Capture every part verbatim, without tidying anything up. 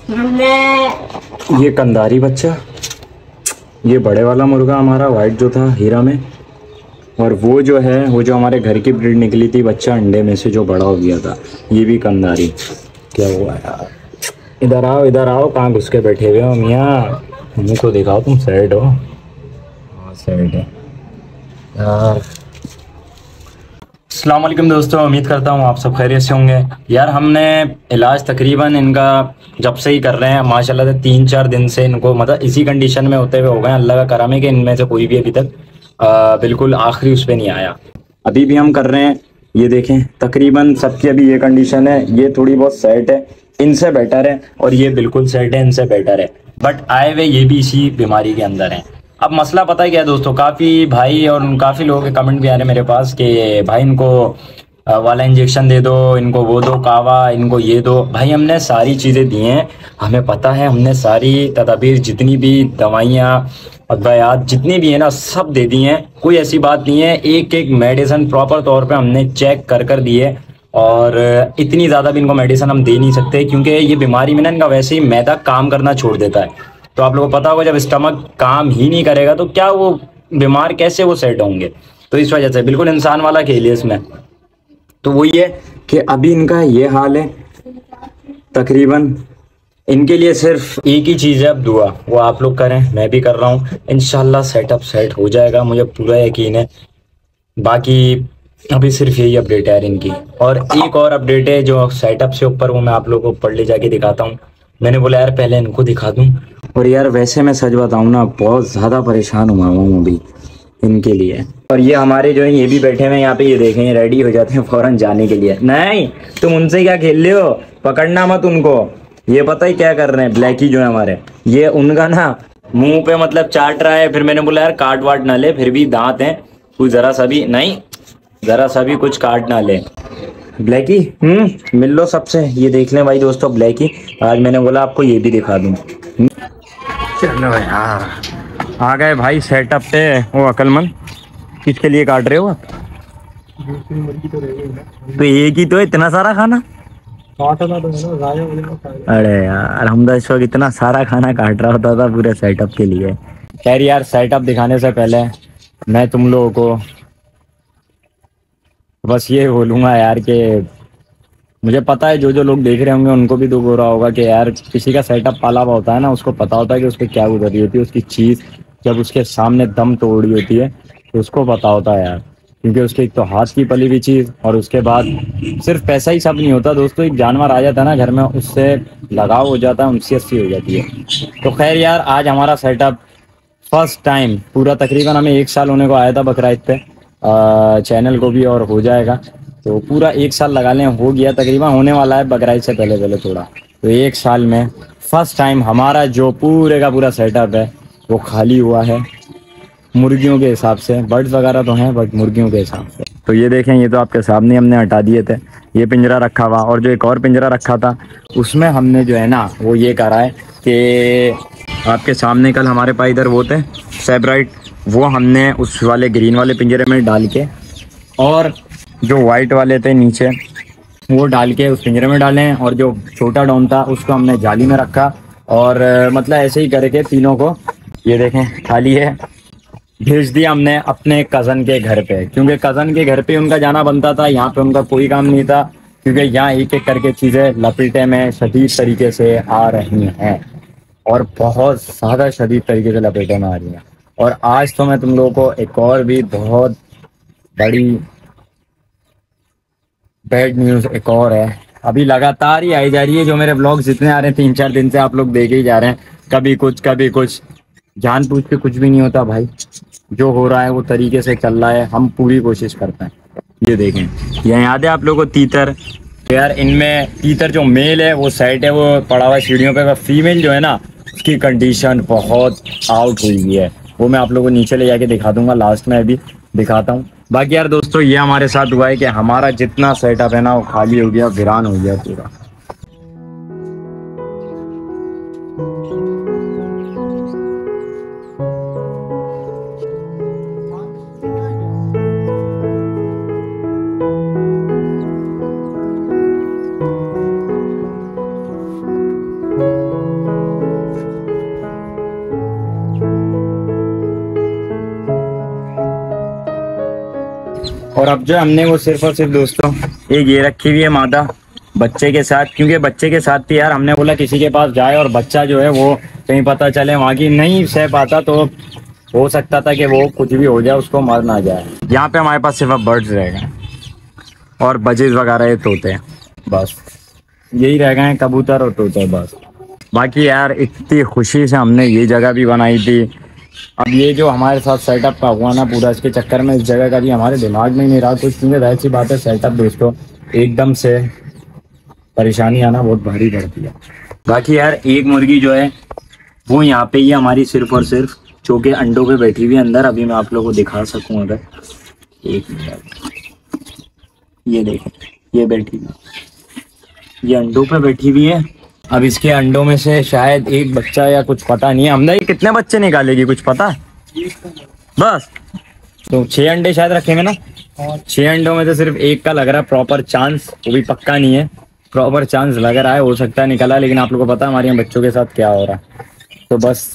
ये कंदारी बच्चा, ये बड़े वाला मुर्गा हमारा वाइट जो था हीरा में, और वो जो है वो जो हमारे घर की ब्रीड निकली थी बच्चा अंडे में से जो बड़ा हो गया था, ये भी कंदारी। क्या हुआ यार, इधर आओ इधर आओ, कहाँ घुस के बैठे हुए हो मियाँ, मुझको दिखाओ तुम सैड हो। हाँ सैड है यार। अस्सलाम वालेकुम दोस्तों, उम्मीद करता हूँ आप सब खैरियत से होंगे। यार हमने इलाज तकरीबन इनका जब से ही कर रहे हैं माशाल्लाह से, तीन चार दिन से इनको मतलब इसी कंडीशन में होते हुए हो गए। अल्लाह का करम है कि इनमें से कोई भी अभी तक आ, बिल्कुल आखिरी उस पर नहीं आया। अभी भी हम कर रहे हैं, ये देखें तकरीबन सबकी अभी ये कंडीशन है। ये थोड़ी बहुत सेट है, इनसे बेटर है, और ये बिल्कुल सेट है, इनसे बेटर है। बट आए हुए ये भी इसी बीमारी के अंदर हैं। अब मसला पता है क्या है दोस्तों, काफ़ी भाई और काफ़ी लोगों के कमेंट भी आ रहे हैं मेरे पास कि भाई इनको अ, वाला इंजेक्शन दे दो, इनको वो दो कावा, इनको ये दो। भाई हमने सारी चीज़ें दी हैं, हमें पता है, हमने सारी तदाबीर जितनी भी दवाइयाँ अद्वयात जितनी भी है ना सब दे दी हैं। कोई ऐसी बात नहीं है, एक एक मेडिसिन प्रॉपर तौर पे हमने चेक कर कर दी है। और इतनी ज़्यादा भी इनको मेडिसिन हम दे नहीं सकते, क्योंकि ये बीमारी में ना इनका वैसे ही मैदा काम करना छोड़ देता है। तो आप लोगों को पता होगा जब स्टमक काम ही नहीं करेगा तो क्या वो बीमार कैसे वो सेट होंगे। तो इस वजह से बिल्कुल इंसान वाला खेल है इसमें। तो वही है कि अभी इनका ये हाल है तकरीबन। इनके लिए सिर्फ एक ही चीज़ है, अब दुआ वो आप लोग करें, मैं भी कर रहा हूँ। इंशाल्लाह सेटअप सेट हो जाएगा, मुझे पूरा यकीन है। बाकी अभी सिर्फ यही अपडेट है यार इनकी। और एक और अपडेट है जो सेटअप से ऊपर, वो मैं आप लोगों को ऊपर ले जाके दिखाता हूँ। मैंने बोला यार पहले इनको दिखा दूँ। और यार वैसे मैं सच बताऊँ ना, बहुत ज़्यादा परेशान हुआ हूँ अभी इनके लिए। और ये हमारे जो है ये भी बैठे हुए हैं यहाँ पे, ये देखें ये रेडी हो जाते हैं फ़ौरन जाने के लिए। नहीं तुम उनसे क्या खेल रहे हो, पकड़ना मत उनको। ये पता ही क्या कर रहे हैं, ब्लैकी जो है हमारे, ये उनका ना मुंह पे मतलब चाट रहा है। फिर मैंने बोला यार काट वाट ना ले, फिर भी दांत हैं, तू जरा सा भी नहीं, जरा सा भी कुछ काट ना ले। ब्लैकी हम्म मिल लो सबसे, ये देख लें भाई दोस्तों ब्लैकी। आज मैंने बोला आपको ये भी दिखा दूं। चलो यार आ गए भाई सेटअप पे। वो अकलमंद किसके लिए काट रहे हो आप? तो एक ही तो है, इतना सारा खाना? अरे यार हम तो इस वक्त इतना सारा खाना काट रहा होता था पूरे सेटअप के लिए। खैर यार सेटअप दिखाने से पहले मैं तुम लोगों को बस ये बोलूँगा यार कि मुझे पता है जो जो लोग देख रहे होंगे उनको भी दुख हो रहा होगा कि यार किसी का सेटअप पाला हुआ होता है ना, उसको पता होता है कि उसकी क्या गुजरी होती है, उसकी चीज़ जब उसके सामने दम तोड़ी होती है तो उसको पता होता है यार। क्योंकि उसके एक तो हाथ की पली हुई चीज़, और उसके बाद सिर्फ पैसा ही सब नहीं होता दोस्तों, एक जानवर आ जाता है ना घर में, उससे लगाव हो जाता है, उनसी अस्सी हो जाती है। तो खैर यार आज हमारा सेटअप फर्स्ट टाइम पूरा, तकरीबन हमें एक साल होने को आया था बकरा ईद पे, चैनल को भी, और हो जाएगा तो पूरा एक साल लगा लें, हो गया तकरीबन, होने वाला है बकरा ईद से पहले पहले थोड़ा। तो एक साल में फर्स्ट टाइम हमारा जो पूरे का पूरा सेटअप है वो खाली हुआ है मुर्गियों के हिसाब से। बर्ड्स वगैरह तो हैं बट मुर्गियों के हिसाब से। तो ये देखें ये तो आपके सामने हमने हटा दिए थे, ये पिंजरा रखा हुआ, और जो एक और पिंजरा रखा था उसमें हमने जो है ना वो ये करा है कि आपके सामने कल हमारे पास इधर वो थे सेब्राइट, वो हमने उस वाले ग्रीन वाले पिंजरे में डाल के, और जो वाइट वाले थे नीचे वो डाल के उस पिंजरे में डाले, और जो छोटा डॉन था उसको हमने जाली में रखा। और मतलब ऐसे ही करके तीनों को ये देखें खाली है, भेज दिया हमने अपने कज़न के घर पे, क्योंकि कज़न के घर पे उनका जाना बनता था, यहाँ पे उनका कोई काम नहीं था, क्योंकि यहाँ एक एक करके चीज़ें लपेटे में शदीद तरीके से आ रही हैं, और बहुत ज़्यादा शदीद तरीके से लपेटे में आ रही हैं। और आज तो मैं तुम लोगों को एक और भी बहुत बड़ी बैड न्यूज़ एक और है, अभी लगातार ही आई जा रही है। जो मेरे ब्लॉग जितने आ रहे हैं तीन चार दिन से आप लोग देखे ही जा रहे हैं, कभी कुछ कभी कुछ, जान पूछ के कुछ भी नहीं होता भाई, जो हो रहा है वो तरीके से चल रहा है, हम पूरी कोशिश करते हैं। ये देखें ये याद है आप लोगों को तीतर, तो यार इनमें तीतर जो मेल है वो साइड है वो पड़ा हुआ है सीढ़ियों पे, फीमेल जो है ना उसकी कंडीशन बहुत आउट हुई है, वो मैं आप लोगों को नीचे ले जाके दिखा दूंगा, लास्ट में अभी दिखाता हूँ। बाकी यार दोस्तों ये हमारे साथ हुआ है कि हमारा जितना सेटअप है ना वो खाली हो गया, वीरान हो गया पूरा। और अब जो हमने वो सिर्फ और सिर्फ दोस्तों एक ये रखी हुई है मादा बच्चे के साथ, क्योंकि बच्चे के साथ थी यार, हमने बोला किसी के पास जाए और बच्चा जो है वो कहीं पता चले वहाँ की नहीं सह पाता, तो हो सकता था कि वो कुछ भी हो जाए, उसको मर ना जाए। यहाँ पे हमारे पास सिर्फ अब बर्ड्स रह गए और बजेज वगैरह ये तोते हैं, बस यही रह गए हैं, कबूतर और तोते बस। बाकी यार इतनी खुशी से हमने ये जगह भी बनाई थी। अब ये जो हमारे साथ सेटअप का हुआ ना पूरा, इसके चक्कर में इस जगह का भी हमारे दिमाग में ही नहीं रहा कुछ, क्योंकि वैसी बात है सेटअप दोस्तों एकदम से परेशानी आना बहुत भारी पड़ती है। बाकी यार एक मुर्गी जो है वो यहाँ पे ही हमारी सिर्फ और सिर्फ जो के अंडों पे बैठी हुई है अंदर। अभी मैं आप लोगों को दिखा सकूं अगर एक मिनट, ये देखें ये बैठी हुई ये अंडों पे बैठी हुई है। अब इसके अंडों में से शायद एक बच्चा या कुछ पता नहीं है, हमने कितने बच्चे निकालेगी कुछ पता है? बस तो छह अंडे शायद रखेंगे ना, छह अंडों में से सिर्फ एक का लग रहा है प्रॉपर चांस, वो भी पक्का नहीं है, प्रॉपर चांस लग रहा है, हो सकता है निकला, लेकिन आप लोगों को पता है हमारे यहाँ बच्चों के साथ क्या हो रहा है, तो बस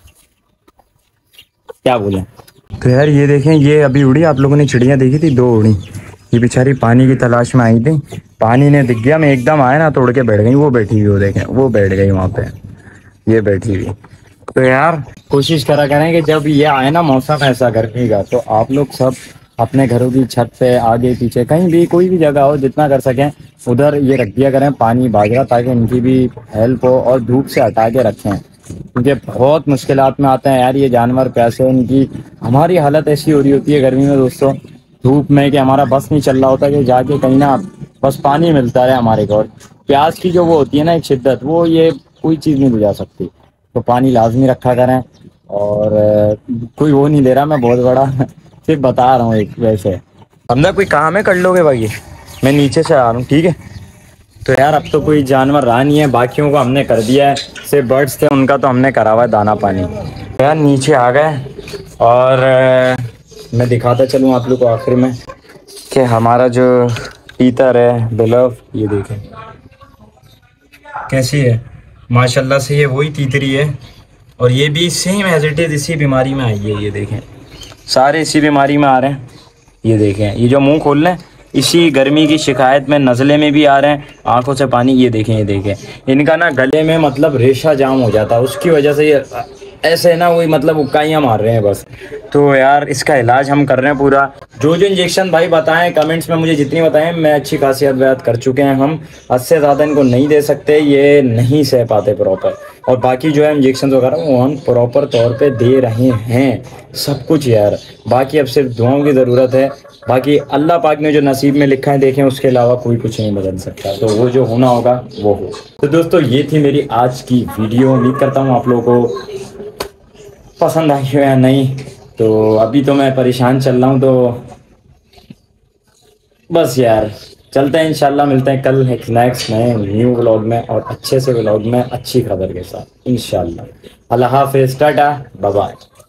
क्या बोले। तो यार ये देखें ये अभी उड़ी, आप लोगों ने चिड़िया देखी थी, दो उड़ी, ये बेचारी पानी की तलाश में आई थी, पानी ने दिख गया, मैं एकदम आया ना तोड़ के बैठ गई, वो बैठी हुई वो देखें वो बैठ गई वहाँ पे, ये बैठी हुई। तो यार कोशिश करा करें कि जब ये आए ना मौसम ऐसा गर्मी का, तो आप लोग सब अपने घरों की छत पे आगे पीछे कहीं भी कोई भी जगह हो जितना कर सकें उधर ये रख दिया करें पानी बाजरा, ताकि इनकी भी हेल्प हो और धूप से हटा के रखें, क्योंकि बहुत मुश्किलात में आते हैं यार ये जानवर प्यासे, इनकी हमारी हालत ऐसी हो रही होती है गर्मी में दोस्तों धूप में कि हमारा बस नहीं चल रहा होता कि जाके कहीं ना बस पानी मिलता है हमारे को, और प्यास की जो वो होती है ना एक शिद्दत, वो ये कोई चीज़ नहीं बुझा सकती, तो पानी लाजमी रखा करें। और कोई वो नहीं ले रहा मैं बहुत बड़ा सिर्फ बता रहा हूँ एक, वैसे हमने कोई काम है कर लोगे भाई, मैं नीचे से आ रहा हूँ ठीक है। तो यार अब तो कोई जानवर रहा नहीं है, बाकियों को हमने कर दिया है, सिर्फ बर्ड्स थे उनका तो हमने करा हुआ है दाना पानी। तो यार नीचे आ गए और मैं दिखाता चलूँ आप लोग को आखिर में कि हमारा जो तीतर है बिलव, ये देखें कैसी है माशाल्लाह से, ये वही तीतरी है और ये भी सेम एज इट इज इसी बीमारी में आई है, ये देखें सारे इसी बीमारी में आ रहे हैं, ये देखें ये जो मुंह खोल लें इसी गर्मी की शिकायत में, नज़ले में भी आ रहे हैं, आंखों से पानी, ये देखें ये देखें इनका ना गले में मतलब रेशा जाम हो जाता है, उसकी वजह से ये ऐसे ना वही मतलब उक्काइयाँ मार रहे हैं बस। तो यार इसका इलाज हम कर रहे हैं पूरा, जो जो इंजेक्शन भाई बताएं कमेंट्स में मुझे जितनी बताएं मैं अच्छी खासी अद्वैत कर चुके हैं, हम उससे ज़्यादा इनको नहीं दे सकते, ये नहीं सह पाते प्रॉपर, और बाकी जो है इंजेक्शन वगैरह वो हम प्रॉपर तौर पे दे रहे हैं सब कुछ यार। बाकी अब सिर्फ दुआओं की ज़रूरत है, बाकी अल्लाह पाक ने जो नसीब में लिखा है देखें, उसके अलावा कोई कुछ नहीं बदल सकता, तो वो जो होना होगा वो हो। तो दोस्तों ये थी मेरी आज की वीडियो, उम्मीद करता हूँ आप लोगों को पसंद आई हो या नहीं। तो अभी तो मैं परेशान चल रहा हूँ, तो बस यार चलते हैं, इंशाल्लाह मिलते हैं कल एक नेक्स्ट नए न्यू व्लॉग में और अच्छे से व्लॉग में अच्छी खबर के साथ इंशाल्लाह। अल्लाह हाफिज़, टाटा बाय बाय।